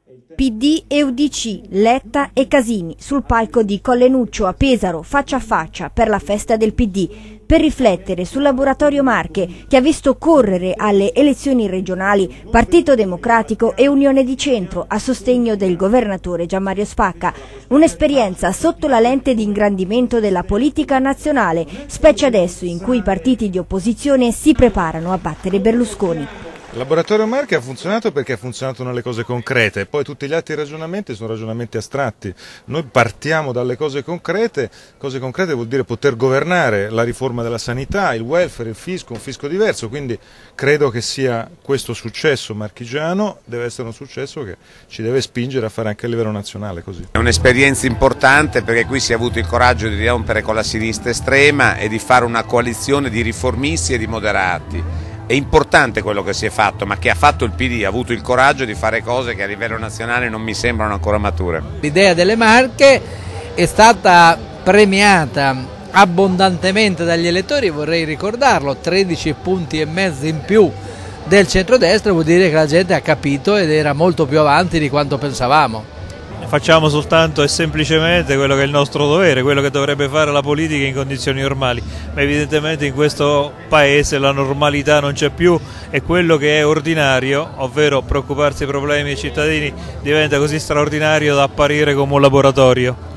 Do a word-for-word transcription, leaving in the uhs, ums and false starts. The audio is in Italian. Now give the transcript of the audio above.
P D e U D C, Letta e Casini sul palco di Collenuccio a Pesaro, faccia a faccia per la festa del P D, per riflettere sul laboratorio Marche che ha visto correre alle elezioni regionali Partito Democratico e Unione di Centro a sostegno del governatore Gianmario Spacca. Un'esperienza sotto la lente di ingrandimento della politica nazionale, specie adesso in cui i partiti di opposizione si preparano a battere Berlusconi. Il laboratorio Marche ha funzionato perché ha funzionato nelle cose concrete, poi tutti gli altri ragionamenti sono ragionamenti astratti. Noi partiamo dalle cose concrete, cose concrete vuol dire poter governare la riforma della sanità, il welfare, il fisco, un fisco diverso, quindi credo che sia questo successo marchigiano, deve essere un successo che ci deve spingere a fare anche a livello nazionale così. È un'esperienza importante perché qui si è avuto il coraggio di rompere con la sinistra estrema e di fare una coalizione di riformisti e di moderati. È importante quello che si è fatto, ma che ha fatto il P D, ha avuto il coraggio di fare cose che a livello nazionale non mi sembrano ancora mature. L'idea delle Marche è stata premiata abbondantemente dagli elettori, vorrei ricordarlo, tredici punti e mezzo in più del centrodestra, vuol dire che la gente ha capito ed era molto più avanti di quanto pensavamo. Facciamo soltanto e semplicemente quello che è il nostro dovere, quello che dovrebbe fare la politica in condizioni normali, ma evidentemente in questo paese la normalità non c'è più e quello che è ordinario, ovvero preoccuparsi dei problemi dei cittadini, diventa così straordinario da apparire come un laboratorio.